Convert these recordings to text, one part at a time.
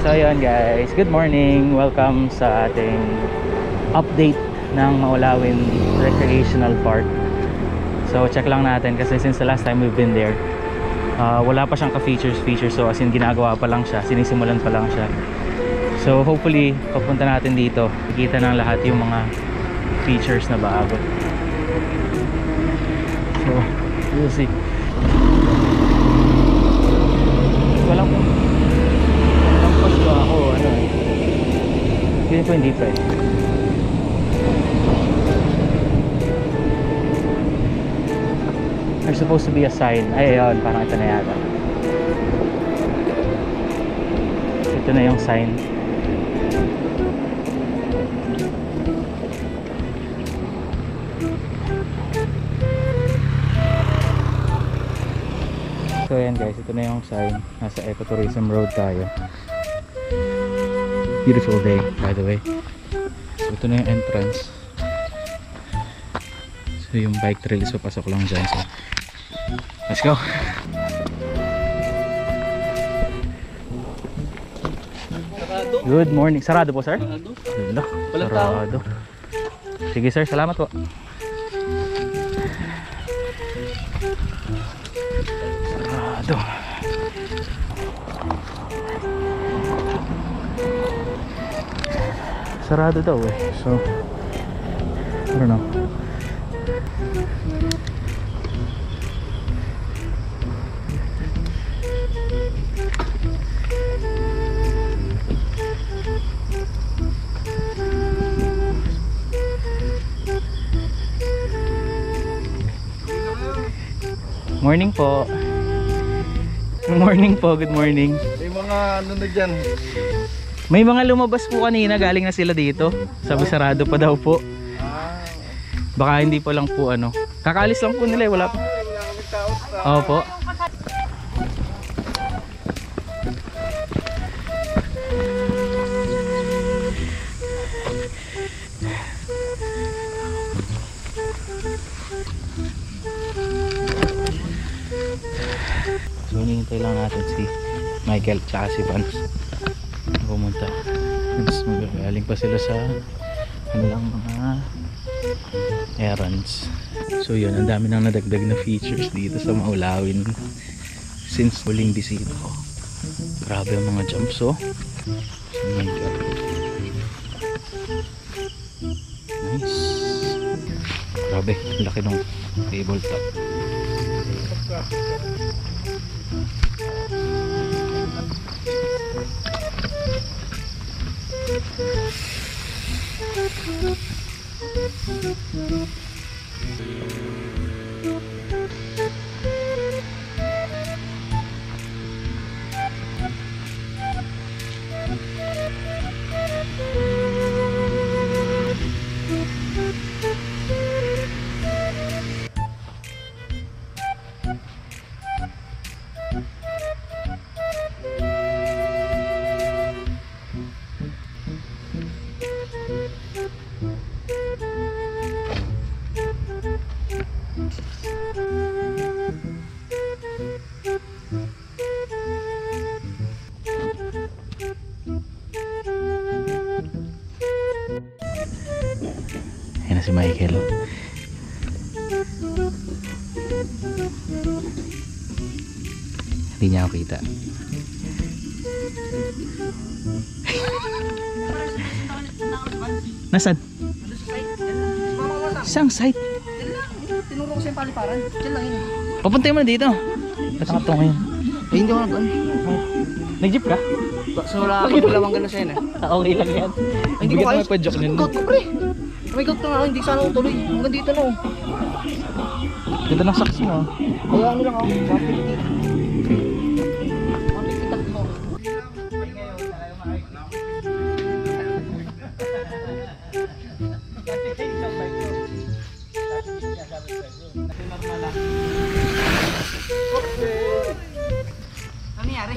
So ayun guys, good morning. Welcome sa ating update ng Maulawin Recreational Park. So check lang natin kasi since the last time we've been there, wala pa siyang ka-features. So as in ginagawa pa lang siya, sinisimulan pa lang siya. So hopefully papunta natin dito, makikita ng lahat yung mga features na bago. So we'll see. Walang post ko ako ano eh. Feeling ko hindi pa eh. There's supposed to be a sign. Ay ayun, parang ito na yata. Ito na yung sign. So ayan guys, ito na yung sign. Nasa Ecotourism Road tayo. Beautiful day by the way. So ito na yung entrance. So yung bike trail is papasok lang dyan. So let's go. Good morning. Sarado po sir? Sarado. Sige sir, salamat po. Sarado. Sarado daw eh. So I don't know. Morning po. Good morning po, good morning. May mga ano na dyan. May mga lumabas po kanina, galing na sila dito. Sabi sarado pa daw po. Baka hindi pa lang po ano. Kakaalis lang po nila eh, wala pa. Opo. So hinihintay lang natin si Michael tsaka si Vance pumunta. Galing pa sila sa kanilang mga errands. So yun, ang dami nang nadagdag na features dito sa Maulawin since huling bisita ko. Grabe ang mga jumps oh. Oh my god. Nice. Grabe, laki ng tabletop. Ayan na si Michael. Hindi niya ako kita. Nasaan? Saan site? Tinuro ko sa yung paliparan. Diyan lang yun. Papuntay mo na dito. Patangat ko ngayon. Eh, hindi ko nag-ano. Nag-jeep ka? So wala akong dalawang gano'n sa'yo na. Okay lang yan. Hindi ko kaya. Pa-joke nun. Gout ko pre. May gout na nga. Hindi sana ako tuloy. Hanggang dito na. Ganda ng socks mo. Kaya ano lang ako. 150 takbo. Ano nangyari?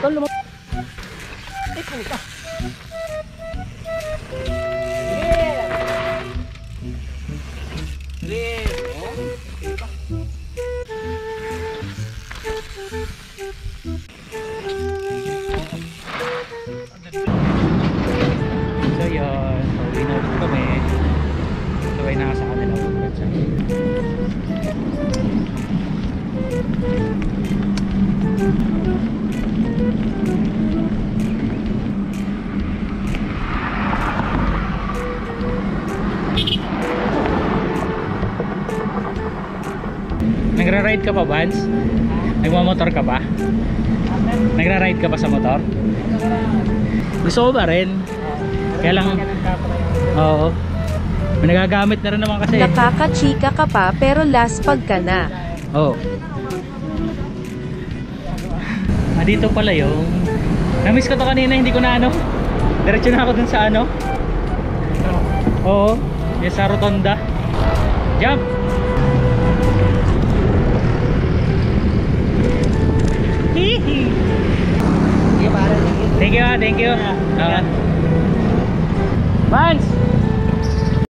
Tol, lumang. Eh, puta. So yun, pauwi na ulit kami. Sabay na sa kanila ulit. Nagra-ride ka pa, Vance? Nagmamotor ka ba? Nagra-ride ka ba sa motor? Gusto ko ba rin? Kaya lang, oo, may nagagamit na rin naman kasi. Nakakachika ka pa pero laspag ka na. Oo. Dito pala yung na-miss ko to kanina, hindi ko na ano. Diretso na ako dun sa ano. Oo, yung sa rotonda. Jump! Hihi! Thank you, thank you. Vance!